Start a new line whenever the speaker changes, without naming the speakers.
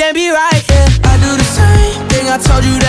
can't be right, yeah. I do the same thing I told you that